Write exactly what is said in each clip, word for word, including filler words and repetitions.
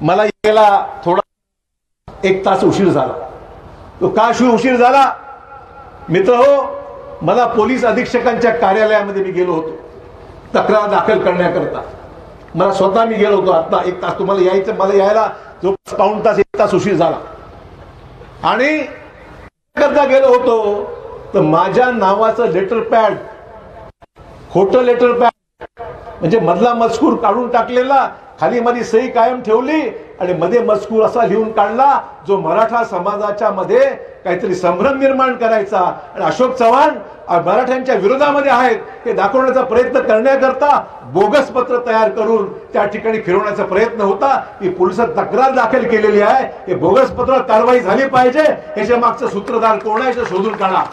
मला यायला थोडा एक तास उशीर झाला। तो का उशीर झाला मित्र हो, मला पोलीस अधीक्षकांच्या कार्यालयामध्ये मी गेलो होतो तक्रार दाखल करण्याकरता। मला स्वतः मी गेलो होतो। आता एक तास तुम्हाला यायचं, मला यायला जो पाऊण तास एक तास उशीर झाला आणि करता गेलो होतो तर माझ्या नावाचं लेटर पॅड, खोटं लेटर पॅड म्हणजे मधला मजकूर काढून टाकलेला, खाली मध्ये सही कायम ठेवली आणि मध्ये मजकूर असा लिहून काढला जो मराठा समाजाच्या मध्ये काहीतरी संभ्रम निर्माण करायचा आणि अशोक चव्हाण मराठ्यांच्या विरोधामध्ये आहेत हे दाखवण्याचा प्रयत्न करण्याकरता बोगस पत्र तयार करून त्या ठिकाणी फिरवण्याचा प्रयत्न होता। ही पोलिसात तक्रार दाखल केलेली आहे। हे बोगस पत्र कारवाई झाली पाहिजे। याच्या मागचं सूत्रधार कोण आहे हे शोधून काढा।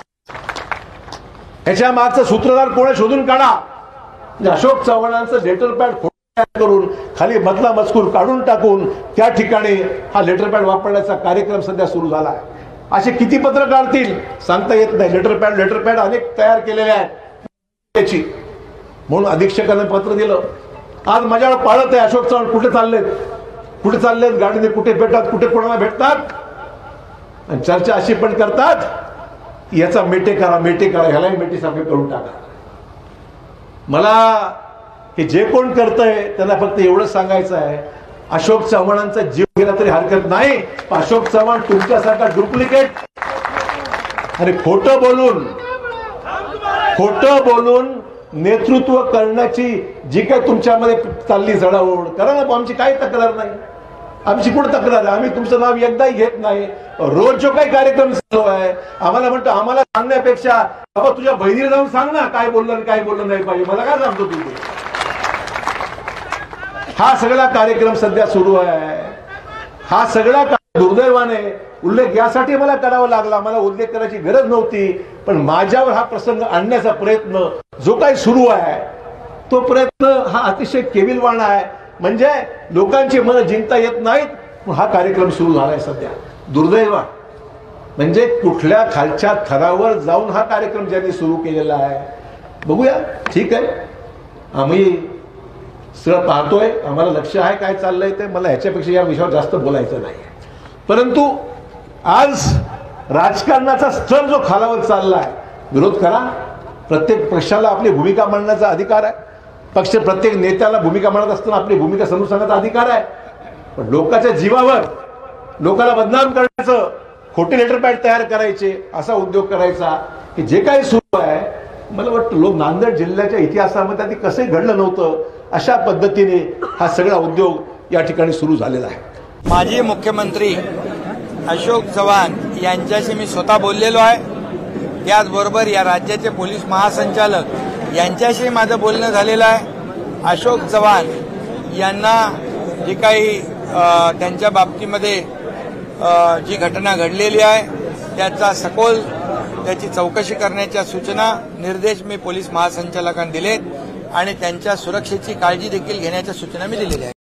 याच्या मागचं सूत्रधार कोण आहे शोधून काढा। अशोक चव्हाणांचं लेटर पॅड करून खाली मधला मजकूर काढून टाकून त्या ठिकाणी हा लेटर पॅड वापरण्याचा कार्यक्रम सध्या सुरू झाला आहे। असे किती पत्र काढतील सांगता येत नाही। लेटर पॅड लेटर पॅड अनेक तयार केलेले आहेत त्याची, म्हणून अधीक्षकांना पत्र दिलं। आज माझ्यावर पाळत आहे अशोक चव्हाण कुठे चाललेत, कुठे चाललेत गाडीने, कुठे भेटतात, कुठे कोणाला भेटतात आणि चर्चा अशी पण करतात याचा मेटे करा मेटे करा ह्यालाही मेटे सारखे करून टाका। मला हे जे कोण करतंय त्यांना फक्त एवढंच सांगायचं आहे, अशोक चव्हाणांचा जीव गेला तरी हरकत नाही, अशोक चव्हाण तुमच्यासारखा डुप्लिकेट आणि खोटं बोलून खोटं बोलून नेतृत्व करण्याची जी काही तुमच्यामध्ये चालली जडाओढ करा ना। आमची काही तक्रार नाही, आमची कुठं तक्रार आहे? आम्ही तुमचं नाव एकदाही घेत नाही। रोज जो काही कार्यक्रम चालू आहे आम्हाला म्हणतो, आम्हाला सांगण्यापेक्षा बाबा तुझ्या बहिणीला जाऊन सांग ना काय बोललं आणि काय बोललं नाही पाहिजे, मला काय सांगतो तू? हा सगळा कार्यक्रम सध्या सुरू आहे। हा सगळा दुर्दैवाने उल्लेख यासाठी मला करावा लागला, मला उल्लेख करायची गरज नव्हती, पण माझ्यावर हा प्रसंग आणण्याचा प्रयत्न जो काही सुरू आहे तो प्रयत्न हा अतिशय केविलवाणा आहे। म्हणजे लोकांची मनं जिंकता येत नाहीत, हा कार्यक्रम सुरू झालाय सध्या। दुर्दैव म्हणजे कुठल्या खालच्या थरावर जाऊन हा कार्यक्रम ज्यांनी सुरू केलेला आहे। बघूया, ठीक आहे, आम्ही सगळं पाहतोय, आम्हाला लक्ष आहे काय चाललंय ते। मला ह्याच्यापेक्षा या विषयावर जास्त बोलायचं नाही, परंतु आज राजकारणाचा स्तर जो खालावत चाललाय, विरोध करा। प्रत्येक पक्षाला आपली भूमिका मांडण्याचा अधिकार आहे, पक्ष प्रत्येक नेत्याला भूमिका मांडत असताना आपली भूमिका समजून सांगण्याचा अधिकार आहे। पण लोकांच्या जीवावर लोकांना बदनाम करण्याचं, खोटे लेटर पॅड तयार करायचे, असा उद्योग करायचा की जे काही सुरू आहे, मला वाटतं लोक नांदेड जिल्ह्याच्या इतिहासामध्ये आधी कसंही घडलं नव्हतं अशा पद्धतीने हा सगळा उद्योग या ठिकाणी सुरू झालेला आहे। माजी मुख्यमंत्री अशोक चव्हाण यांच्याशी मी स्वतः बोललेलो आहे। त्याचबरोबर या राज्याचे पोलीस महासंचालक यांच्याशी माझं बोलणं झालेलं आहे। अशोक चव्हाण यांना जी काही त्यांच्या बाबतीमध्ये जी घटना घडलेली आहे त्याचा सखोल त्याची चौकशी करण्याच्या सूचना निर्देश मी पोलीस महासंचालकांना दिलेत आणि त्यांच्या सुरक्षेची काळजी देखील घेण्याच्या सूचना मी दिलेल्या आहेत।